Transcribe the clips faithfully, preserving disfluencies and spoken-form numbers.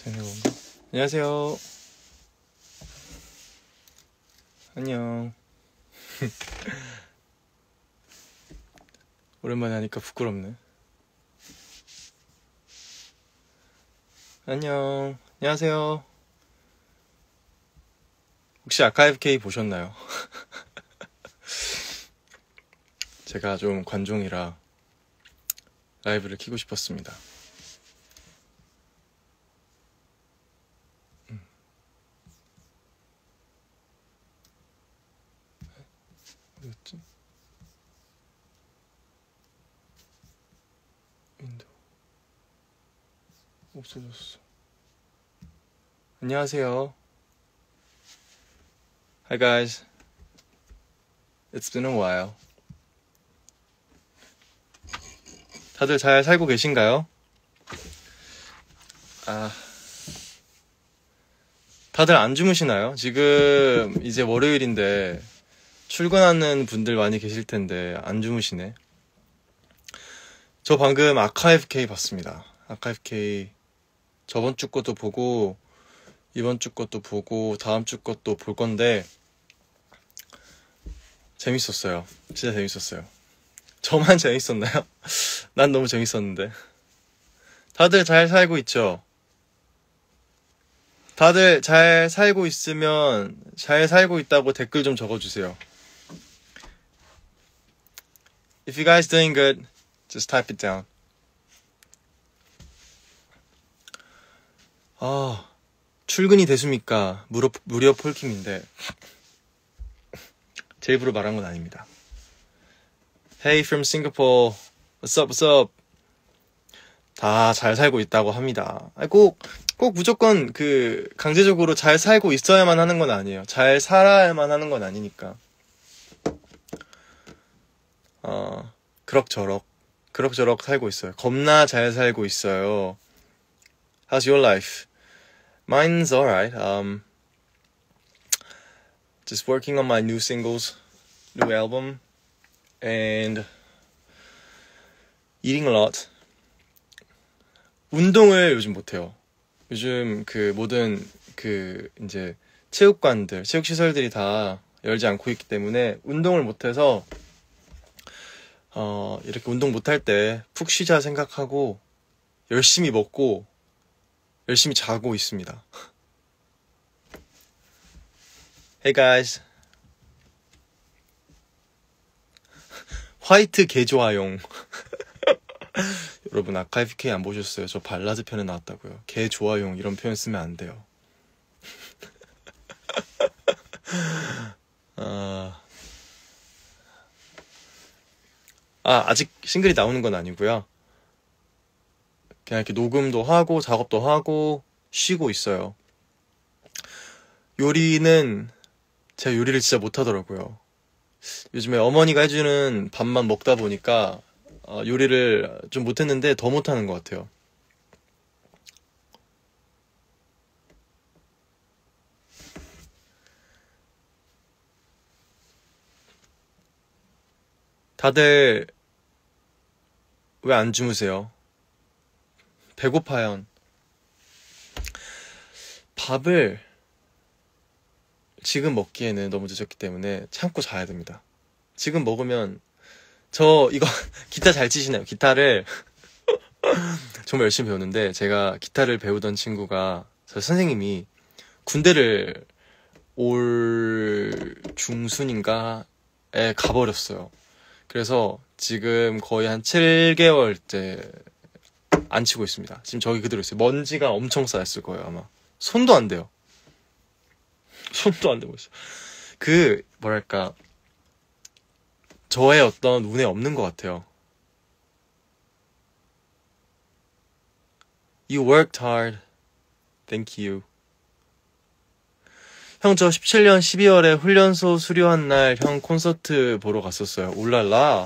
되는 건가? 안녕하세요. 안녕. 오랜만에 하니까 부끄럽네. 안녕. 안녕하세요. 혹시 아카이브 K 보셨나요? 제가 좀 관종이라 라이브를 키고 싶었습니다. 음. 어디였지? 윈도우 없어졌어. 안녕하세요. Hi guys. It's been a while. 다들 잘 살고 계신가요? 아, 다들 안 주무시나요? 지금 이제 월요일인데 출근하는 분들 많이 계실 텐데 안 주무시네. 저 방금 아카이브 K 봤습니다. 아카이브 K 저번 주 것도 보고 이번 주 것도 보고 다음 주 것도 볼 건데 재밌었어요. 진짜 재밌었어요. 저만 재밌었나요? 난 너무 재밌었는데. 다들 잘 살고 있죠? 다들 잘 살고 있으면 잘 살고 있다고 댓글 좀 적어주세요. If you guys doing good, just type it down. 아, 출근이 됐습니까? 무료, 무료 폴킴인데 제 입으로 말한 건 아닙니다. Hey from Singapore, what's up, what's up? 다 잘 살고 있다고 합니다. 꼭, 꼭 무조건 그 강제적으로 잘 살고 있어야만 하는 건 아니에요. 잘 살아야만 하는 건 아니니까. 어, 그럭저럭, 그럭저럭 살고 있어요. 겁나 잘 살고 있어요. How's your life? Mine's alright. Um, just working on my new singles, new album, and eating a lot. 운동을 요즘 못해요. 요즘 그 모든 그 이제 체육관들, 체육시설들이 다 열지 않고 있기 때문에 운동을 못해서 어, 이렇게 운동 못할 때 푹 쉬자 생각하고 열심히 먹고 열심히 자고 있습니다. Hey guys. 화이트 개좋아용. 여러분 아카이브 K 안 보셨어요? 저 발라드 편에 나왔다고요. 개좋아용 이런 표현 쓰면 안 돼요. 아... 아, 아직 싱글이 나오는 건 아니고요. 그냥 이렇게 녹음도 하고 작업도 하고 쉬고 있어요. 요리는 제가 요리를 진짜 못하더라고요. 요즘에 어머니가 해주는 밥만 먹다 보니까 어, 요리를 좀 못했는데 더 못하는 것 같아요. 다들 왜 안 주무세요? 배고파요. 밥을 지금 먹기에는 너무 늦었기 때문에 참고 자야 됩니다. 지금 먹으면 저 이거 기타 잘 치시나요? 기타를 정말 열심히 배우는데 제가 기타를 배우던 친구가 저 선생님이 군대를 올 중순인가에 가버렸어요. 그래서 지금 거의 한 칠 개월째 안 치고 있습니다. 지금 저기 그대로 있어요. 먼지가 엄청 쌓였을 거예요 아마. 손도 안 돼요. 손도 안 되고 있어요. 그 뭐랄까 저의 어떤 운에 없는 것 같아요. You worked hard. Thank you. 형, 저 십칠 년 십이월에 훈련소 수료한 날 형 콘서트 보러 갔었어요. 울랄라.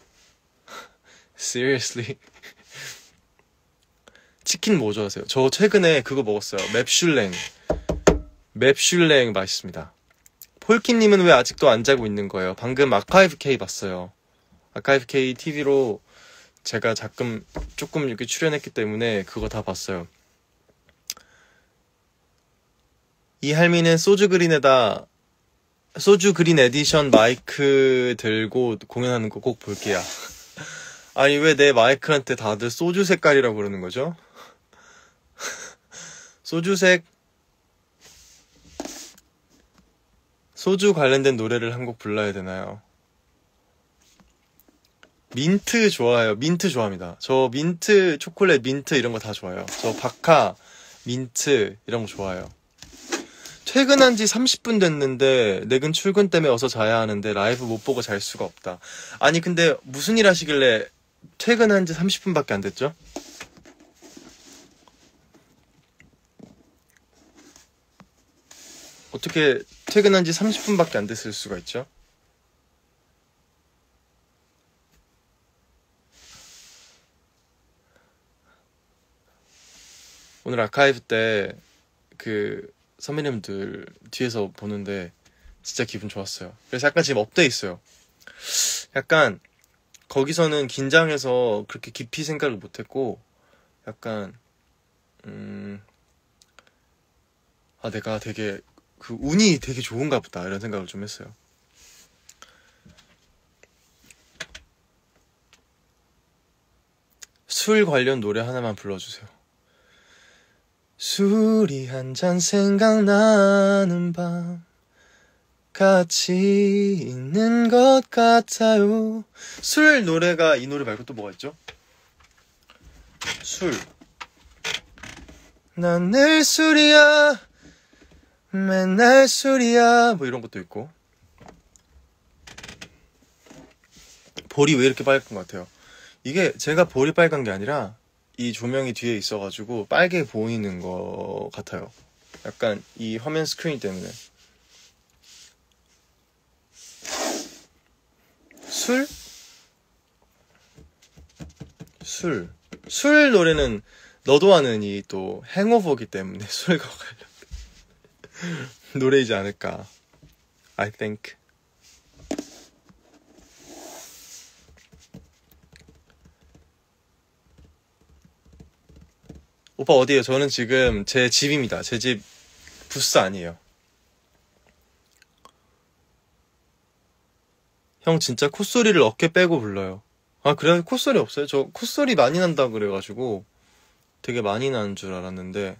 Seriously. 치킨 뭐 좋아하세요? 저 최근에 그거 먹었어요. 맵슐랭. 맵슐랭 맛있습니다. 폴키님은 왜 아직도 안 자고 있는 거예요? 방금 아카이브 K 봤어요. 아카이브 K 티비로 제가 가끔 조금 이렇게 출연했기 때문에 그거 다 봤어요. 이 할미는 소주 그린에다 소주 그린 에디션 마이크 들고 공연하는 거 꼭 볼게요. 아니 왜 내 마이크한테 다들 소주 색깔이라고 그러는 거죠? 소주색 소주 관련된 노래를 한 곡 불러야 되나요? 민트 좋아해요. 민트 좋아합니다. 저 민트, 초콜릿, 민트 이런 거 다 좋아해요. 저 바카, 민트 이런 거 좋아해요. 퇴근한 지 삼십 분 됐는데 내근 출근 때문에 어서 자야 하는데 라이브 못 보고 잘 수가 없다. 아니 근데 무슨 일 하시길래 퇴근한 지 삼십 분밖에 안 됐죠? 어떻게 퇴근한 지 삼십 분밖에 안 됐을 수가 있죠? 오늘 아카이브 때 그 선배님들 뒤에서 보는데 진짜 기분 좋았어요. 그래서 약간 지금 업돼 있어요. 약간 거기서는 긴장해서 그렇게 깊이 생각을 못했고 약간 음... 아 내가 되게 그 운이 되게 좋은가 보다 이런 생각을 좀 했어요. 술 관련 노래 하나만 불러주세요. 술이 한 잔 생각나는 밤 같이 있는 것 같아요. 술 노래가 이 노래 말고 또 뭐가 있죠? 술. 난 늘 술이야 맨날 술이야 뭐 이런 것도 있고. 볼이 왜 이렇게 빨간 것 같아요? 이게 제가 볼이 빨간 게 아니라 이 조명이 뒤에 있어가지고 빨개 보이는 것 같아요. 약간 이 화면 스크린 때문에. 술? 술. 술 노래는 너도 아는 이 또 행오버기 때문에 술과 관련 노래이지 않을까. I think. 오빠 어디에요? 저는 지금 제 집입니다. 제 집 부스 아니에요. 형 진짜 콧소리를 어깨 빼고 불러요. 아 그래요? 콧소리 없어요? 저 콧소리 많이 난다 그래가지고 되게 많이 나는 줄 알았는데.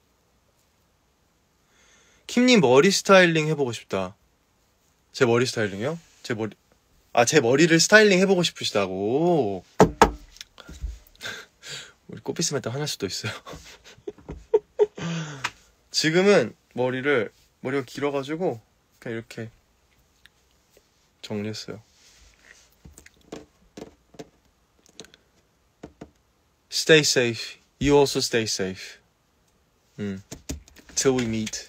킴님 머리 스타일링 해보고 싶다. 제 머리 스타일링이요? 제 머리 아 제 머리를 스타일링 해보고 싶으시다고. 우리 꽃비스만 딱 화날 수도 있어요. 지금은 머리를 머리가 길어가지고 그냥 이렇게 정리했어요. Stay safe. You also stay safe. 음. Till we meet.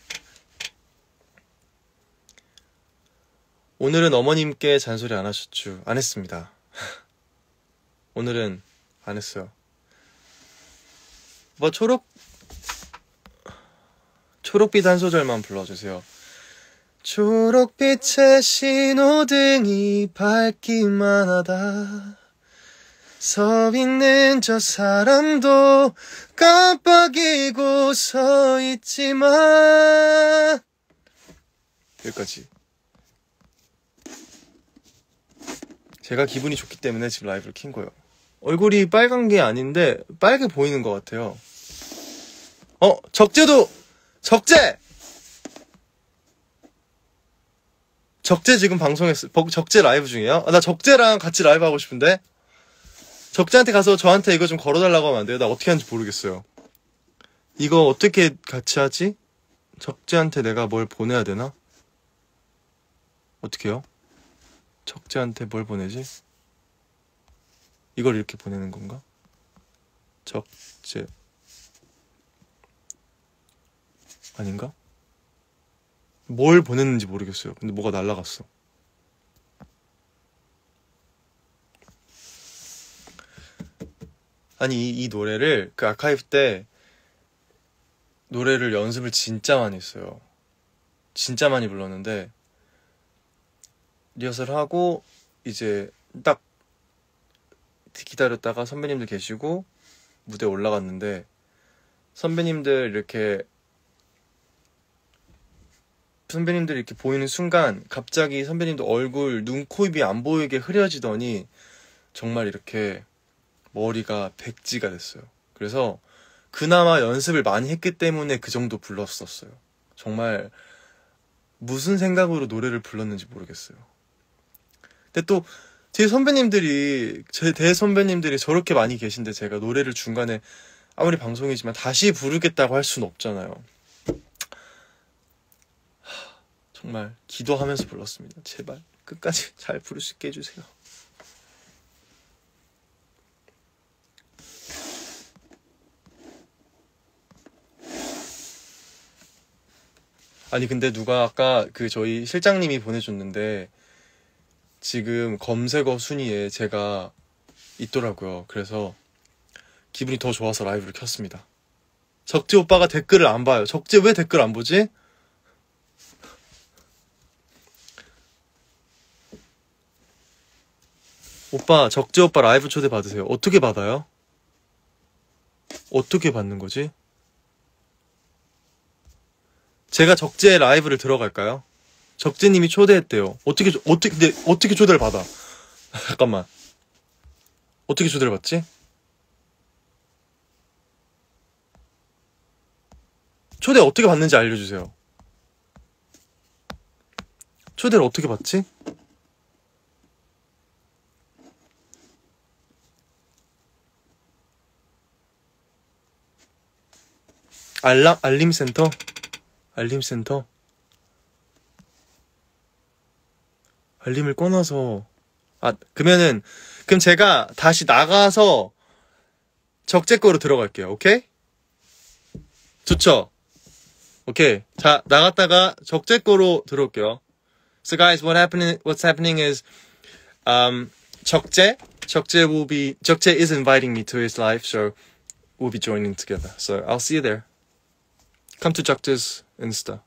오늘은 어머님께 잔소리 안 하셨죠? 안 했습니다. 오늘은 안 했어요. 뭐 초록 초록빛 한 소절만 불러주세요. 초록빛의 신호등이 밝기만 하다. 서 있는 저 사람도 깜빡이고 서 있지만. 여기까지. 제가 기분이 좋기 때문에 지금 라이브를 킨 거예요. 얼굴이 빨간 게 아닌데 빨개 보이는 것 같아요. 어? 적재도! 적재! 적재 지금 방송했어. 적재 라이브 중이에요? 아, 나 적재랑 같이 라이브 하고 싶은데? 적재한테 가서 저한테 이거 좀 걸어달라고 하면 안 돼요? 나 어떻게 하는지 모르겠어요. 이거 어떻게 같이 하지? 적재한테 내가 뭘 보내야 되나? 어떻게 해요? 적재한테 뭘 보내지? 이걸 이렇게 보내는 건가? 적재 아닌가? 뭘 보냈는지 모르겠어요. 근데 뭐가 날라갔어. 아니 이, 이 노래를 그 아카이브 때 노래를 연습을 진짜 많이 했어요. 진짜 많이 불렀는데 리허설 하고 이제 딱 기다렸다가 선배님들 계시고 무대에 올라갔는데 선배님들 이렇게 선배님들이 이렇게 보이는 순간 갑자기 선배님도 얼굴, 눈, 코, 입이 안 보이게 흐려지더니 정말 이렇게 머리가 백지가 됐어요. 그래서 그나마 연습을 많이 했기 때문에 그 정도 불렀었어요. 정말 무슨 생각으로 노래를 불렀는지 모르겠어요. 근데 또 제 선배님들이, 제 대선배님들이 저렇게 많이 계신데 제가 노래를 중간에 아무리 방송이지만 다시 부르겠다고 할 수는 없잖아요. 하, 정말 기도하면서 불렀습니다. 제발 끝까지 잘 부를 수 있게 해주세요. 아니 근데 누가 아까 그 저희 실장님이 보내줬는데 지금 검색어 순위에 제가 있더라고요. 그래서 기분이 더 좋아서 라이브를 켰습니다. 적재 오빠가 댓글을 안 봐요. 적재 왜 댓글 안 보지? 오빠, 적재 오빠 라이브 초대 받으세요. 어떻게 받아요? 어떻게 받는 거지? 제가 적재 라이브를 들어갈까요? 적재님이 초대했대요. 어떻게, 어떻게, 근데 어떻게 초대를 받아? 잠깐만. 어떻게 초대를 받지? 초대 어떻게 받는지 알려주세요. 초대를 어떻게 받지? 알람, 알림센터? 알림센터? 알림을 꺼놔서, 아, 그러면은, 그럼 제가 다시 나가서 적재 거로 들어갈게요. 오케이? 좋죠? 오케이. 자, 나갔다가 적재 거로 들어올게요. So guys, what happening, what's happening is, um, 적재, 적재 will be, 적재 is inviting me to his live, so we'll be joining together. So I'll see you there. Come to 적재's Insta.